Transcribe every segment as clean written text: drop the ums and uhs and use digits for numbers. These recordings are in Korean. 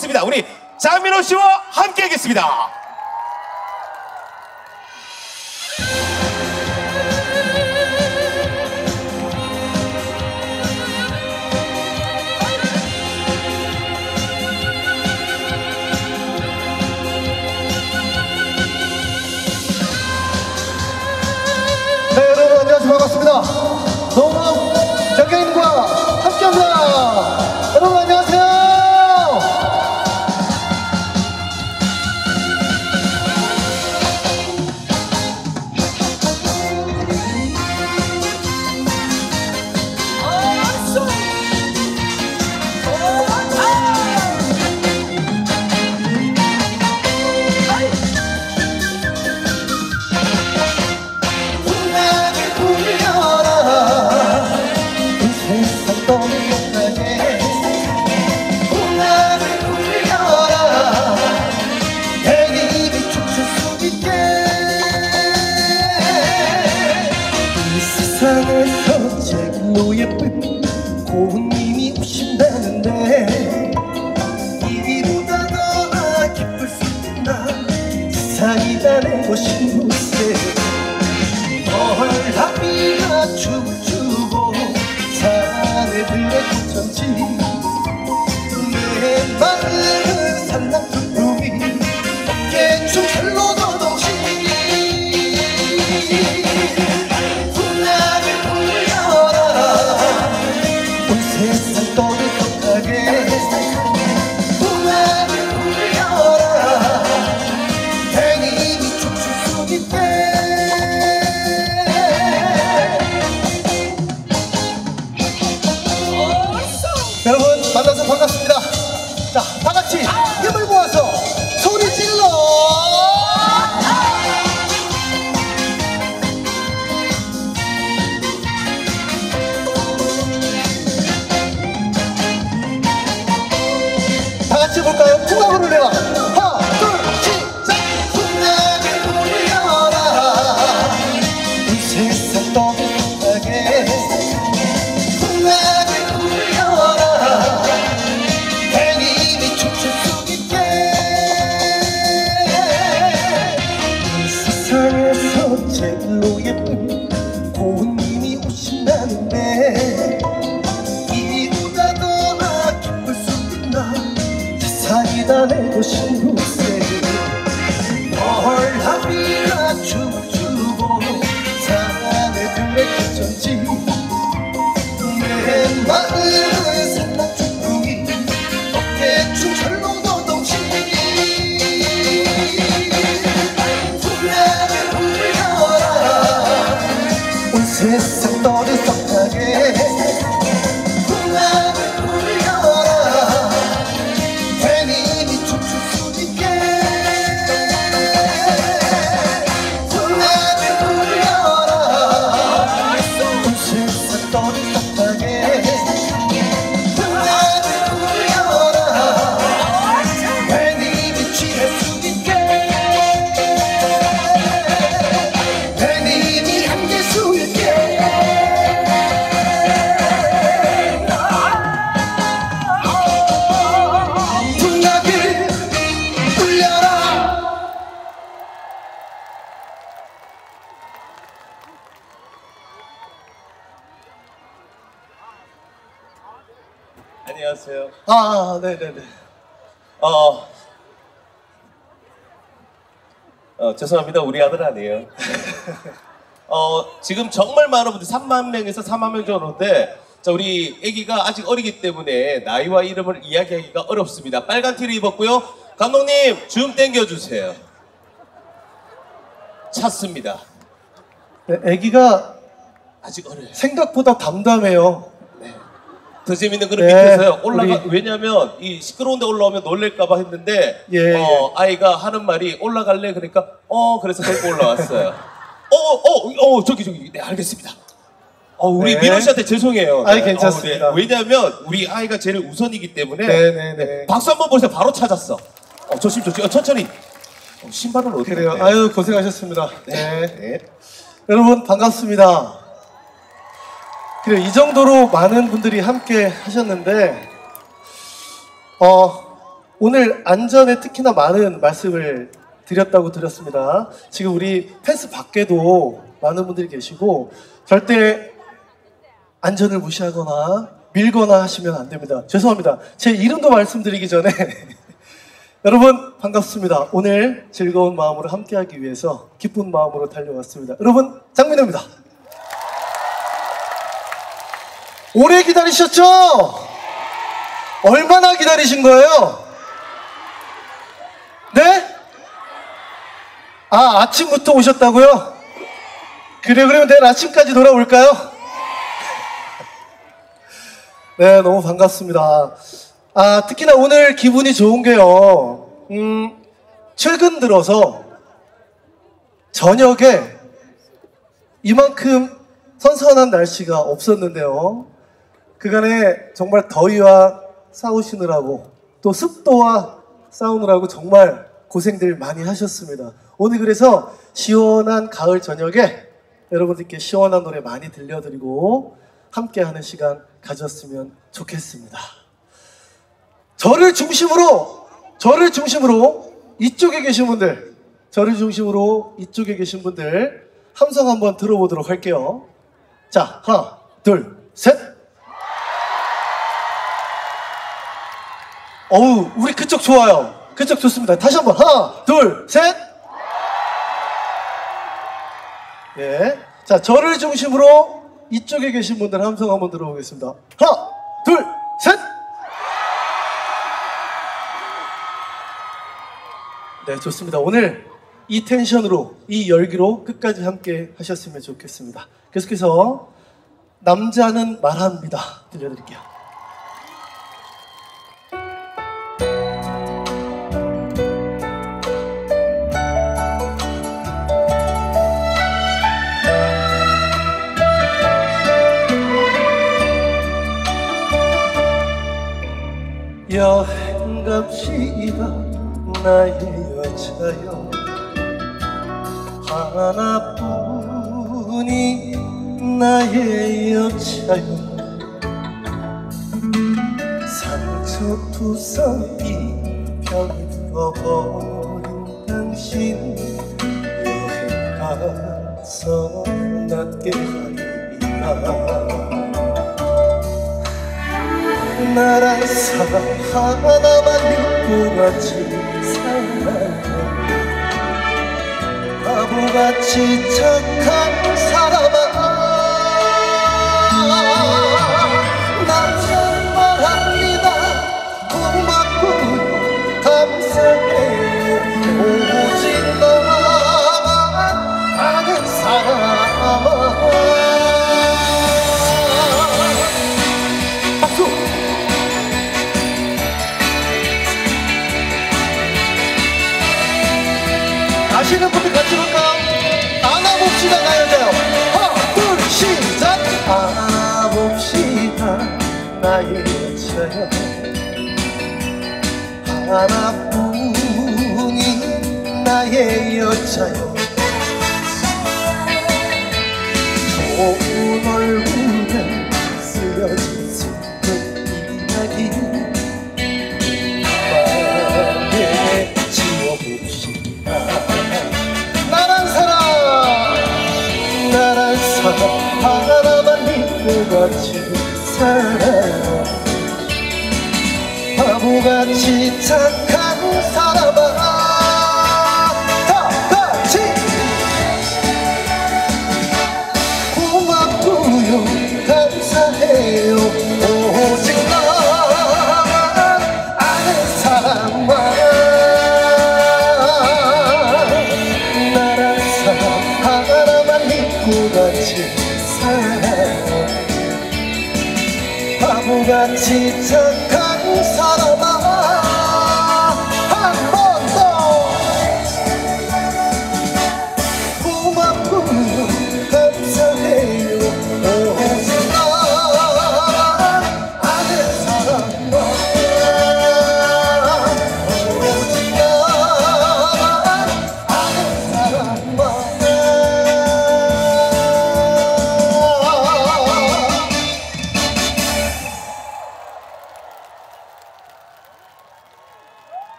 모시겠습니다. 우리 장민호 씨와 함께 하겠습니다. 네, 여러분 안녕하세요. 반갑습니다. 너무 정경인과 함께합니다. 여러분 안녕하세요. 세상에서 제일로 예쁜 고운님이 오신다는데 이보다 더 기쁠 수 있나 세상이 다내 오신 곳에 멀다비가 춤추고 사내들의 고천지 내 마음은 산란풍rum이 어깨춤 찰로 더덩시 세상 떠들썩하게 풍악을 울려라 행인이 춤출 수 있게 여러분 만나서 반갑습니다. 자, 다 같이 힘을 모아서 소리 질러. 다 같이 해볼까요? 풍악을 울려라. 하나, 둘, 시작. 풍악을 울려라 이 세상 떠들썩하게 풍악을 울려라 행인이 춤출 수 있게 이 세상에서 제일로 예쁜 고운님이 오신다는데 이보다 더 기쁠 수 있나 세상이 다 내오신 곳에 멀다비가 춤추고 사내들의 기천지 내 마음은 산란풍rum이 어깨춤 철로 더덩시 풍악을 울려라 온 세상 떠들썩하게 풍악을 울려라 행인이 춤출 수 있게 풍악을 울려라 온 세상 떠들썩하게 풍악을 울려라 행인이 취할 수 있게 행인이 안길 수 있게 풍악을 울려라. 안녕하세요. 네네네. 죄송합니다. 우리 아들 아니에요. 지금 정말 많은 분들 3만 명에서 4만 명 정도인데 자, 우리 애기가 아직 어리기 때문에 나이와 이름을 이야기하기가 어렵습니다. 빨간 티를 입었고요. 감독님 줌 당겨주세요. 찾습니다. 네, 아기가 아직 어려요. 생각보다 담담해요. 더 재밌는 거는 네, 밑에서요. 왜냐면 이 시끄러운 데 올라오면 놀랄까봐 했는데 아이가 하는 말이 올라갈래? 그러니까 그래서 데리고 올라왔어요. 저기 네 알겠습니다. 우리 민호 씨한테 죄송해요. 아니 괜찮습니다. 왜냐면 우리 아이가 제일 우선이기 때문에 네네네. 박수 한번 보세요. 바로 찾았어. 조심 천천히. 신발은 어디 그래요. 갔대? 아유 고생하셨습니다. 네. 여러분 반갑습니다. 그래 이 정도로 많은 분들이 함께 하셨는데 오늘 안전에 특히나 많은 말씀을 드렸다고 들었습니다. 지금 우리 펜스 밖에도 많은 분들이 계시고 절대 안전을 무시하거나 밀거나 하시면 안 됩니다. 죄송합니다. 제 이름도 말씀드리기 전에 여러분 반갑습니다. 오늘 즐거운 마음으로 함께하기 위해서 기쁜 마음으로 달려왔습니다. 여러분 장민호입니다. 오래 기다리셨죠? 얼마나 기다리신 거예요? 네? 아, 아침부터 오셨다고요? 그래, 그러면 내일 아침까지 돌아올까요? 네, 너무 반갑습니다. 아, 특히나 오늘 기분이 좋은 게요. 최근 들어서 저녁에 이만큼 선선한 날씨가 없었는데요. 그간에 정말 더위와 싸우시느라고 또 습도와 싸우느라고 정말 고생들 많이 하셨습니다. 오늘 그래서 시원한 가을 저녁에 여러분들께 시원한 노래 많이 들려드리고 함께하는 시간 가졌으면 좋겠습니다. 저를 중심으로 이쪽에 계신 분들, 함성 한번 들어보도록 할게요. 자, 하나, 둘, 셋. 어우, 우리 그쪽 좋아요. 그쪽 좋습니다. 다시 한번 하나, 둘, 셋. 예. 자, 저를 중심으로 이쪽에 계신 분들 함성 한번 들어보겠습니다. 하나, 둘, 셋. 네, 좋습니다. 오늘 이 텐션으로, 이 열기로 끝까지 함께 하셨으면 좋겠습니다. 계속해서 남자는 말합니다 들려드릴게요. 여행 갑시다 나의 여자여 하나뿐이 나의 여자여 상처투성이 병이 들어버린 당신 여행 가서 낫게 하리라 나란 사람 하나만 믿고 같이 살아요 바보같이 착한 사람아 남자는 말합니다 고맙고 감사해요 오직 너만 아는 사람아 박수 아시는 분들 같이 볼까요? 안아봅시다 가야 돼요. 하나 둘 시작. 안아봅시다 나의 여자여 하나뿐인 나의 여자여 좋은 얼굴에 쓰여진 슬픈 이야기 마음에 지워봅시다 나란 사람 하나만 믿고 같이 살아요 바보같이 착한 사람아 다 같이 고맙고요 감사해요 오직 너만 아는 사람아 같이 살아요 바보같이 착한 사람아 한 번 더 고맙고요 감사해요 오직 너만 아는 사람아 오직 너만 아는 사람아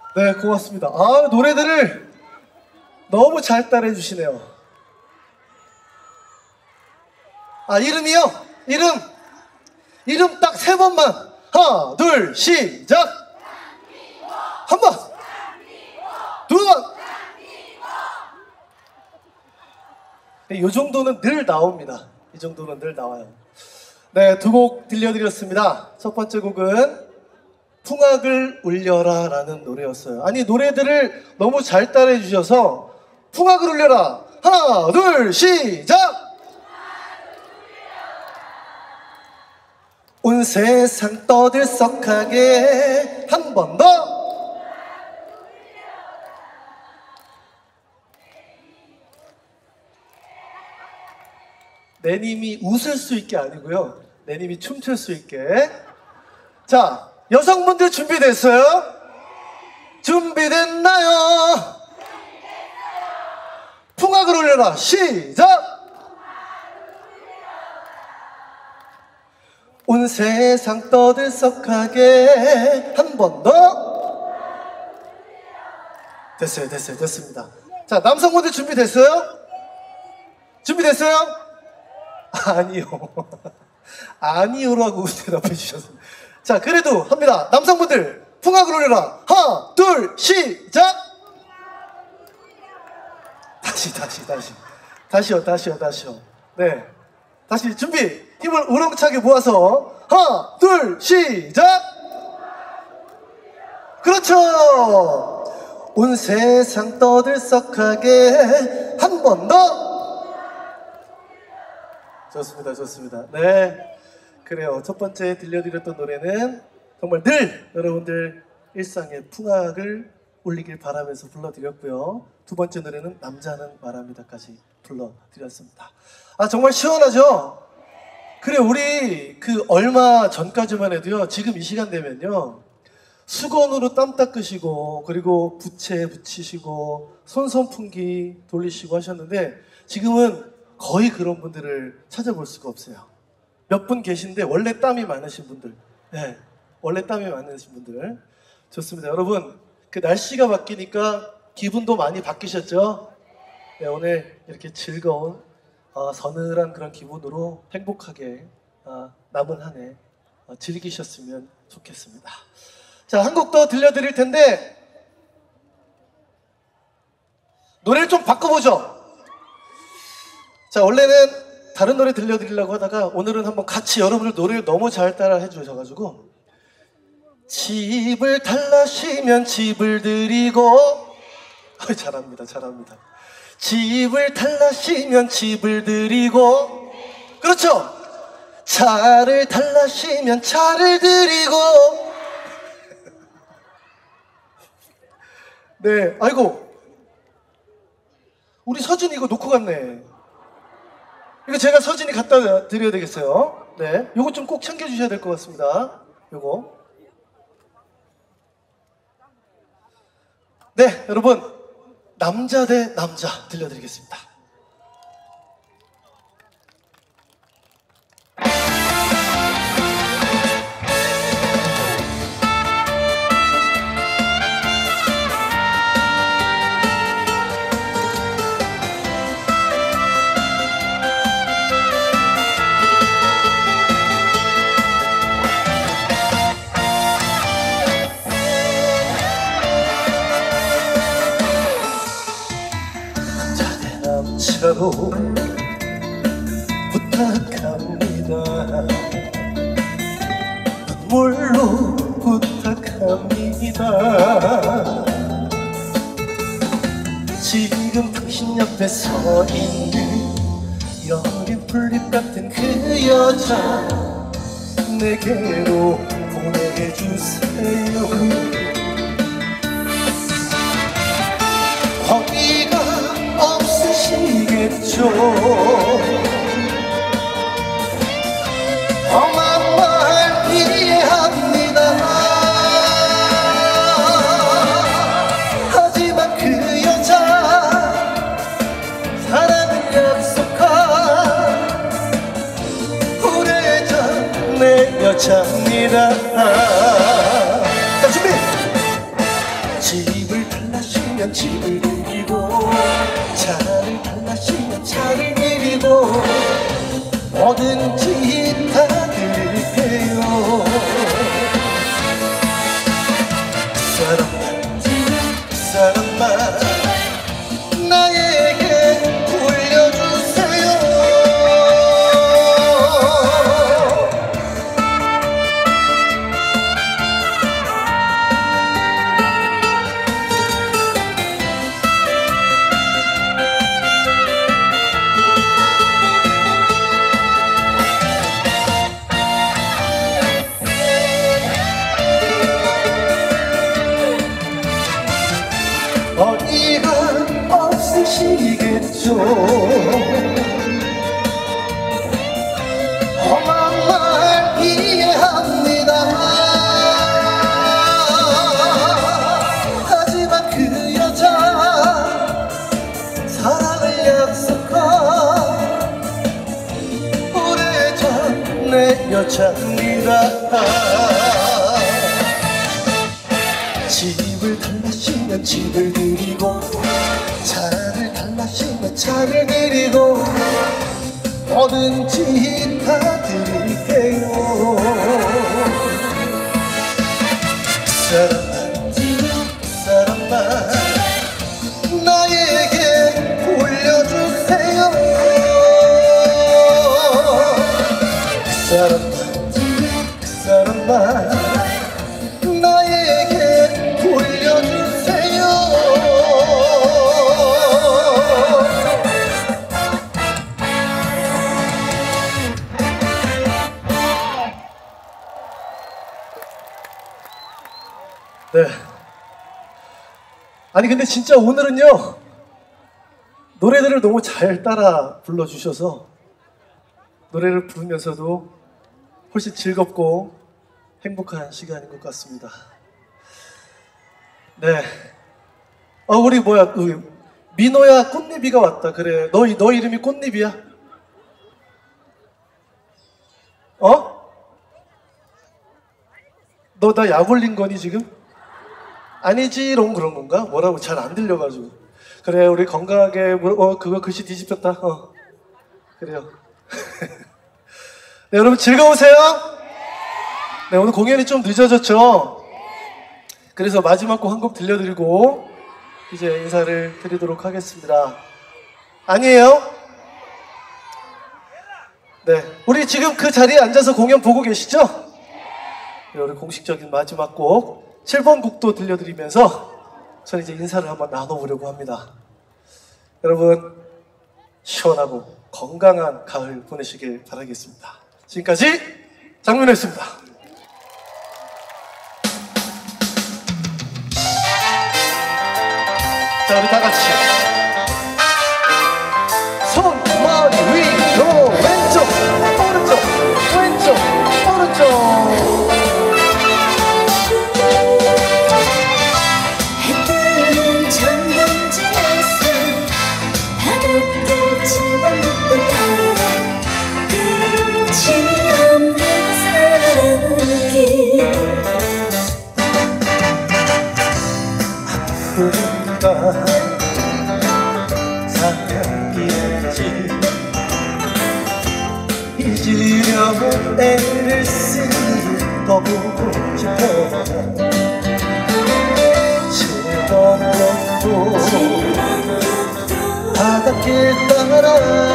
네, 고맙습니다. 아, 노래들을 너무 잘 따라해 주시네요. 아, 이름이요? 이름 딱 3번만. 하나, 둘, 시작! 한 번! 두 번! 네, 이 정도는 늘 나옵니다. 이 정도는 늘 나와요. 네, 2곡 들려드렸습니다. 첫 번째 곡은 풍악을 울려라 라는 노래였어요. 아니, 노래들을 너무 잘 따라해 주셔서 풍악을 울려라. 하나, 둘, 시작! 온 세상 떠들썩하게 한 번 더! 내님이 웃을 수 있게 아니고요. 내님이 춤출 수 있게. 자, 여성분들 준비됐어요? 준비됐나요? 풍악을 울려라. 시작! 온 세상 떠들썩하게 한 번 더. 됐습니다. 자, 남성분들 준비됐어요? 준비됐어요? 아니요. 아니요라고 대답해 주셨어요. 자, 그래도 합니다. 남성분들 풍악을 울려라. 하나, 둘, 시작! 다시요. 네. 다시 준비. 힘을 우렁차게 모아서 하나, 둘, 시작! 그렇죠! 온 세상 떠들썩하게 한 번 더! 좋습니다. 네. 그래요. 첫 번째 들려드렸던 노래는 정말 늘 여러분들 일상의 풍악을 울리길 바라면서 불러드렸고요. 두 번째 노래는 남자는 말합니다까지 불러드렸습니다. 아, 정말 시원하죠? 그래, 우리 얼마 전까지만 해도요, 지금 이 시간 되면요, 수건으로 땀 닦으시고, 그리고 부채 붙이시고, 손선풍기 돌리시고 하셨는데, 지금은 거의 그런 분들을 찾아볼 수가 없어요. 몇 분 계신데, 원래 땀이 많으신 분들. 네, 원래 땀이 많으신 분들. 좋습니다. 여러분, 날씨가 바뀌니까 기분도 많이 바뀌셨죠? 네, 오늘 이렇게 즐거운, 서늘한 그런 기분으로 행복하게 남은 한 해 즐기셨으면 좋겠습니다. 자, 한 곡 더 들려드릴 텐데 노래를 좀 바꿔보죠. 자, 원래는 다른 노래 들려드리려고 하다가 오늘은 한번 같이 여러분들 노래를 너무 잘 따라 해주셔가지고 집을 달라시면 집을 드리고 잘합니다. 집을 달라시면 집을 드리고 그렇죠. 차를 달라시면 차를 드리고 네, 아이고 우리 서진이 이거 놓고 갔네. 이거 제가 서진이 갖다 드려야 되겠어요. 네, 요거 좀 꼭 챙겨주셔야 될 것 같습니다. 요거 네, 여러분 남자 대 남자 들려드리겠습니다. 남자로 부탁합니다. 눈물로 부탁합니다. 지금 당신 옆에 서 있는 여린 풀잎 같은 그 여자 내게로 보내주세요. 허리가 없으시겠죠. 험한 말 이해합니다. 하지만 그 여자 사랑을 약속한 오래전 내 여자입니다. 자, 준비! 집을 달라시면 집을 드리고 차를 달라시면 차를 드리고 뭐든지 다 드릴게요. 그 사람만 나에게 돌려주세요. 어이가 없으시겠죠. 험한 말 이해합니다. 하지만 그 여자 사랑을 약속한 오래전 내 여자입니다. 집을 달라시면 집을 드리고 차를 달라시면 차를 드리고 뭐든지 다 드릴게요. 그 사람만 나에게 돌려주세요. 그 사람만 나에게 돌려주세요. 네. 아니 근데 진짜 오늘은요 노래들을 너무 잘 따라 불러주셔서 노래를 부르면서도 훨씬 즐겁고 행복한 시간인 것 같습니다. 네. 우리 뭐야, 민호야 꽃잎이가 왔다. 그래. 너 이름이 꽃잎이야? 너 나 약 올린 거니 지금? 아니지롱 그런 건가? 뭐라고 잘 안 들려가지고. 그래, 우리 건강하게 그거 글씨 뒤집혔다. 그래요. 네, 여러분 즐거우세요? 네, 오늘 공연이 좀 늦어졌죠? 그래서 마지막 곡 한 곡 들려드리고 이제 인사를 드리도록 하겠습니다. 아니에요? 네, 우리 지금 그 자리에 앉아서 공연 보고 계시죠? 네, 우리 공식적인 마지막 곡 7번 곡도 들려드리면서 저는 이제 인사를 한번 나눠보려고 합니다. 여러분 시원하고 건강한 가을 보내시길 바라겠습니다. 지금까지 장민호였습니다. 자, 우리 다 같이 손, 머리 위로 왼쪽, 오른쪽, 왼쪽, 오른쪽. 해뜨는 전단지에서 파도도 집어먹던 끝이 없는 사랑길 아프다 사랑이지 잊으려고 애를 쓰고 싶어 칠번도 바닷길 따라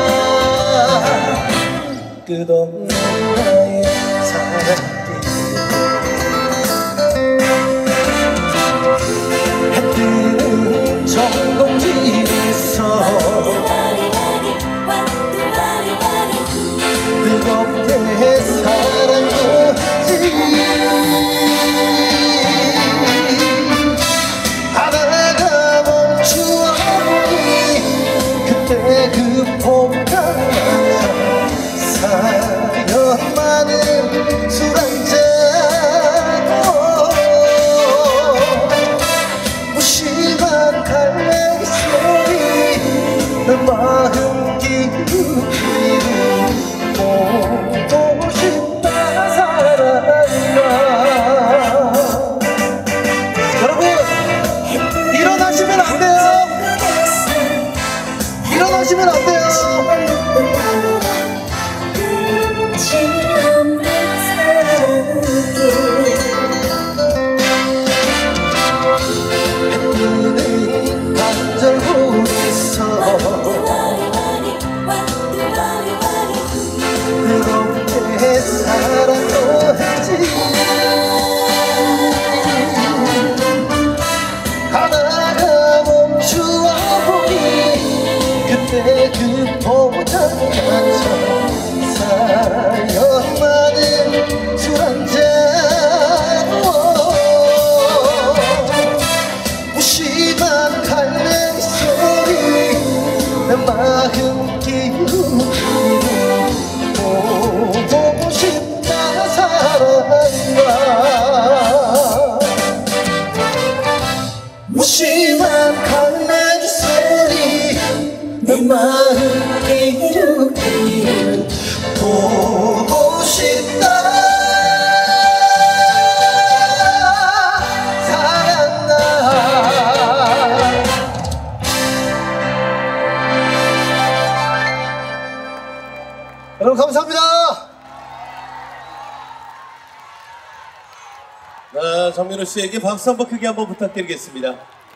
끝없는 나의 사랑길 해뜨는 전동길에서 뜨겁게 사랑하지 바다가 멈추어보니 그때 그 봄가 사연 많은 수랑 사연 많은 술 한잔 무심한 갈래 소리 내 마음 기울이고 보고 싶다 사랑아 무심한 갈래 소리 내 마음 기울이고 보고 싶다 사랑아 여러분 감사합니다. 정민호 씨에게 박수 한번 크게 한번 부탁드리겠습니다.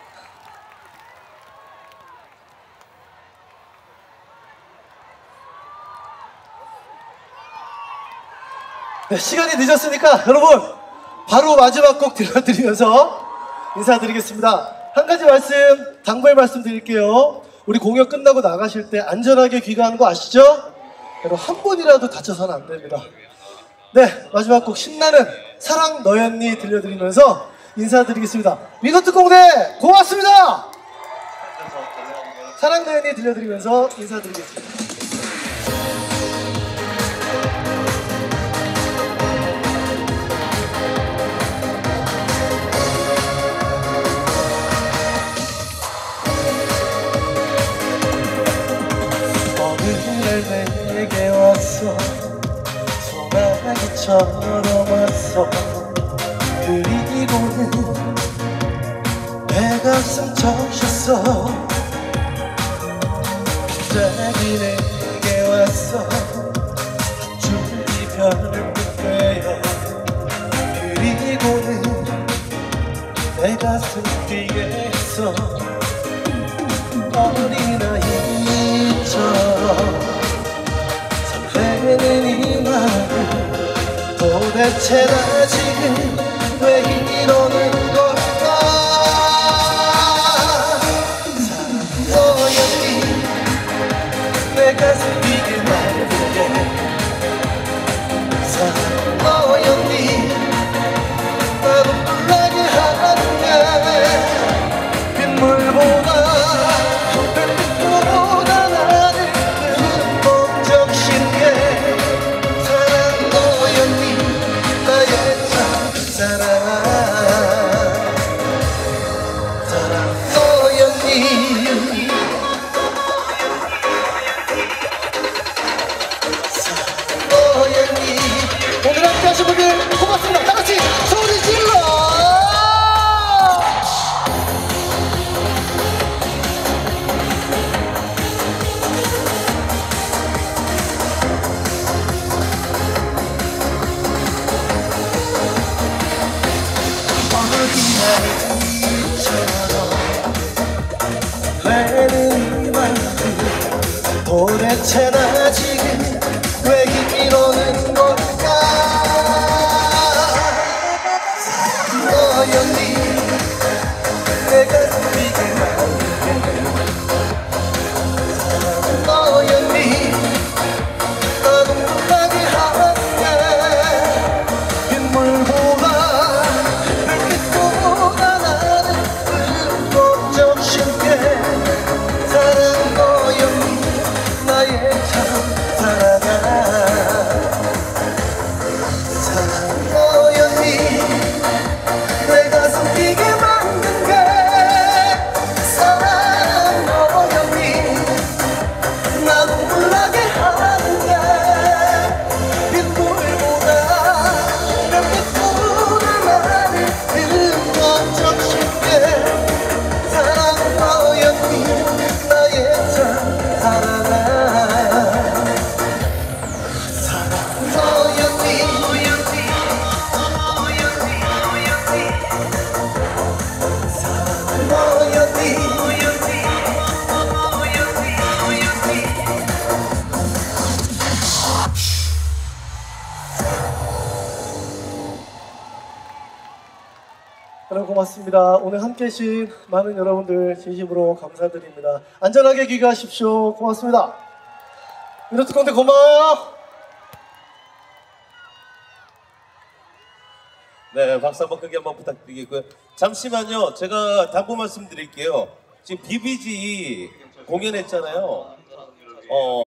네, 시간이 늦었으니까 여러분 바로 마지막 곡 들려드리면서 인사드리겠습니다. 한 가지 말씀, 당부의 말씀 드릴게요. 우리 공연 끝나고 나가실 때 안전하게 귀가하는 거 아시죠? 여러분 한 번이라도 다쳐서는 안 됩니다. 네, 마지막 곡 신나는 사랑 너였니 들려드리면서 인사드리겠습니다. 민호특 공대 고맙습니다. 사랑 너였니 들려드리면서 인사드리겠습니다. 내게 왔어 소나기처럼 왔어 그리고는 내 가슴 적셨어 갑자기 내게 왔어 한 줄기 별빛 되어 그리고는 내 가슴 뛰게 했어 어린아이처럼 설레는 이 마음 도대체 나 지금 왜 이러는 걸까 너였니 내 가슴 뛰게 만들게 너였니 나도 놀라게 하는 게 빗물보다 오늘 함께 하신 분들 고맙습니다. 다 같이 소리 질러! 어린아이처럼 이 마음 도대체 나 지금 왜 이러는 걸까 너였니 내가 뛰게 만들게 너였니 나도 놀라게 하네 빗물보다 불빛보다 나는 흠뻑 쉽게 사랑 너였니 나의 참 여러분 고맙습니다. 오늘 함께 해주신 많은 여러분들 진심으로 감사드립니다. 안전하게 귀가하십시오. 고맙습니다. 미노트 콘대 고마워. 네, 박수 한번 크게 한번 부탁드리겠고요. 잠시만요. 제가 당부 말씀드릴게요. 지금 BBG 공연했잖아요.